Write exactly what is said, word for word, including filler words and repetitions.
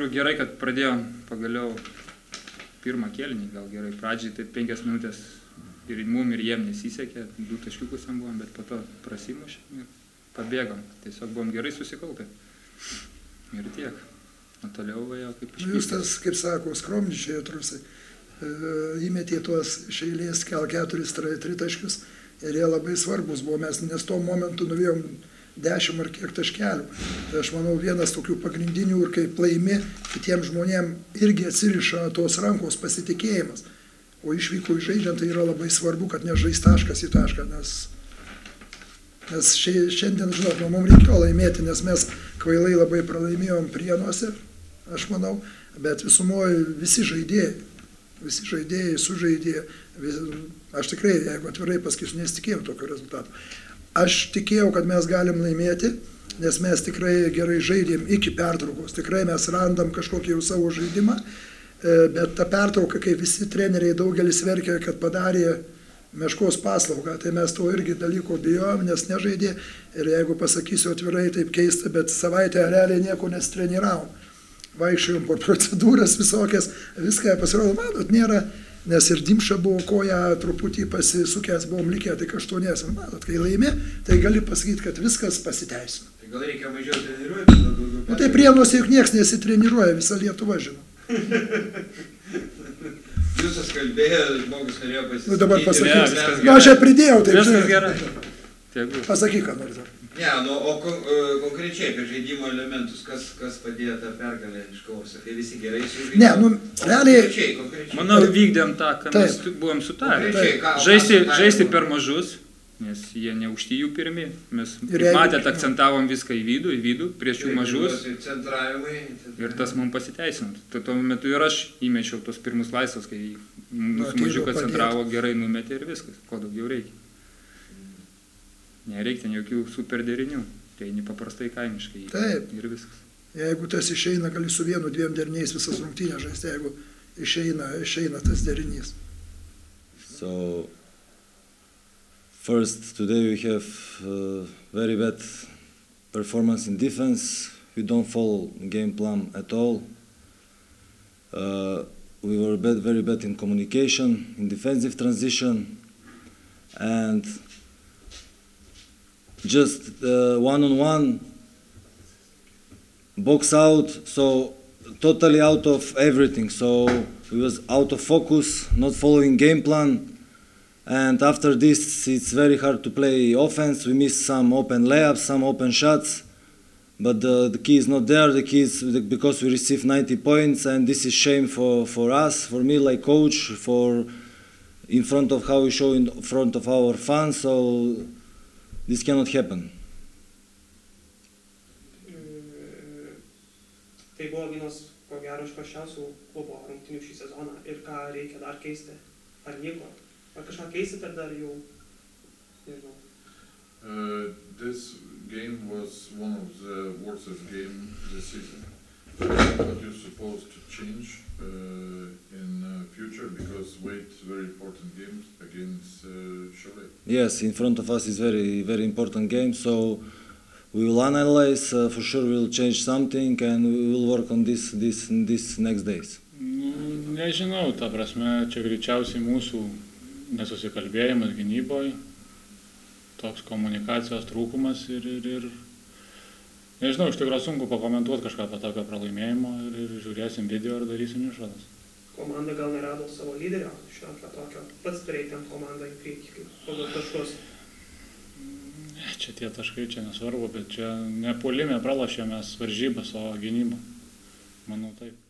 tikrųjų gerai, kad pradėjom pagaliau pirmą kėlinį, gal gerai. Pradžiai tai penkias minutės ir mum ir jiem nesisekė, du taškiukus jam buvom, bet po to prasimušėm ir pabėgom. Tiesiog buvom gerai susikaupę. Ir tiek. O toliau vajo kaip išpykęs. Jūs tas, kaip sako, skromničiai atrusai, įmetė tuos iš eilės kel keturis tritaškius ir jie labai svarbus buvo. Mes nes tuo momentu nuvėjom dešimt ar kiek taškelių. Tai aš manau, vienas tokių pagrindinių ir kaip laimi, kitiems žmonėms irgi atsiriša tos rankos pasitikėjimas. O išvyko žaidžiant tai yra labai svarbu, kad nežais taškas į tašką, nes, nes šiandien, žinot, nu, mums reikėjo laimėti, nes mes kvailai labai pralaimėjom Prienuose, aš manau, bet visumoje visi žaidėjai, visi žaidėjai, sužaidėjai, vis, aš tikrai, jeigu atvirai pasakysiu, nesitikėjau tokio rezultato. Aš tikėjau, kad mes galim laimėti, nes mes tikrai gerai žaidėm iki pertraukos, tikrai mes randam kažkokį jau savo žaidimą, bet ta pertrauka, kai visi treneriai daugelis verkia, kad padarė Meškos paslaugą, tai mes to irgi dalyko bijojom, nes nežaidė ir jeigu pasakysiu atvirai, taip keista, bet savaitę realiai nieko nestreniravom. Vaikščiojom po procedūras visokias, viską pasirodo, matot, nėra, nes ir Dimša buvo koja truputį pasisukęs, buvom likę tik aštuonies, matot, kai laimė, tai gali pasakyti, kad viskas pasiteisino. Tai gal reikia mažiau treniruoti? Nu tai Prienuose juk nieks nesitreniruoja, visa Lietuva žino. Jūsas kalbėjo, žmogus norėjo pasisakyti. Nu dabar pasakyk, ne, nu aš čia pridėjau, taip. Viskas gerai. Pasakyk, ką nors dar. Ne, nu, o kon konkrečiai apie žaidimo elementus, kas, kas padėjo tą pergalę iškovoti, kai visi gerai sužaidė. Ne, nu, realiai... Konkrečiai, konkrečiai. Manau, vykdėm tą, ką mes buvom sutarę. Žaisti, žaisti per mažus, nes jie neužti jų pirmi. Mes matėt, akcentavom viską į vidų, į vidų, prieš jų mažus. Ir tas mums pasiteisint. Tuo metu ir aš įmečiau tos pirmus laisvus, kai mūsų mažiuką centravo, gerai numetė ir viskas. Ko daugiau reikia. Nereikia jokių super derinių. Tai nepaprastai kaimiškai. Taip. Ir viskas. Jeigu tas išeina, gali su vienu, dviem deriniais visas rungtynės žaisti, jeigu išeina, išeina tas derinys. So, first, today we have uh, very bad performance in defense. We don't follow game plan at all. Uh, we were bad, very bad in communication, in defensive transition, and just uh, one-on-one, box out, so totally out of everything. So we was out of focus, not following game plan. And after this, it's very hard to play offense. We missed some open layups, some open shots, but the, the key is not there. The key is because we received ninety points, and this is shame for, for us, for me like coach, for in front of how we show in front of our fans. So this cannot happen. Tai buvo vienas, ko gero, iš prasčiausių klubo rungtynių šį sezoną. Ir ką reikia dar keisti? Ar nieko? Ar kažką keisite, ar dar jau, nežinau. Uh, this game was one of the worst game this season. What you're supposed to change uh, in uh, future, because wait very important games against uh, Cholet. Yes, in front of us is very very important game, so we will analyze. Uh, for sure, we will change something, and we will work on this this this next days. Nežinau, ta prasme, čia greičiausiai mūsų nesusikalbėjimas gynyboje, toks komunikacijos trūkumas ir, ir, ir nežinau, iš tikrųjų sunku pakomentuoti kažką apie tokio pralaimėjimo ir, ir žiūrėsim video ir darysim išvadas. Komanda gal nerado savo lyderio šiokio tokio, pats turėjai ten komandą į priekį, kaip pagal taškus. Čia tie taškai, čia nesvarbu, bet čia ne puolime pralašėme varžybas, o gynybą. Manau taip.